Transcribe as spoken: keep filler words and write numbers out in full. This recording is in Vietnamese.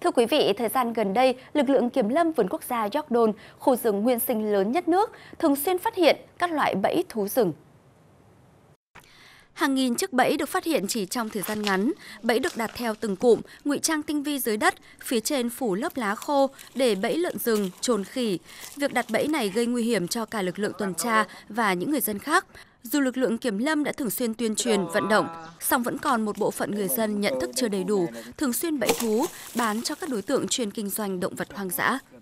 Thưa quý vị, thời gian gần đây, lực lượng kiểm lâm vườn quốc gia York Don, khu rừng nguyên sinh lớn nhất nước, thường xuyên phát hiện các loại bẫy thú rừng. Hàng nghìn chiếc bẫy được phát hiện chỉ trong thời gian ngắn. Bẫy được đặt theo từng cụm, ngụy trang tinh vi dưới đất, phía trên phủ lớp lá khô để bẫy lợn rừng, trồn khỉ. Việc đặt bẫy này gây nguy hiểm cho cả lực lượng tuần tra và những người dân khác. Dù lực lượng kiểm lâm đã thường xuyên tuyên truyền, vận động, song vẫn còn một bộ phận người dân nhận thức chưa đầy đủ, thường xuyên bẫy thú, bán cho các đối tượng chuyên kinh doanh động vật hoang dã.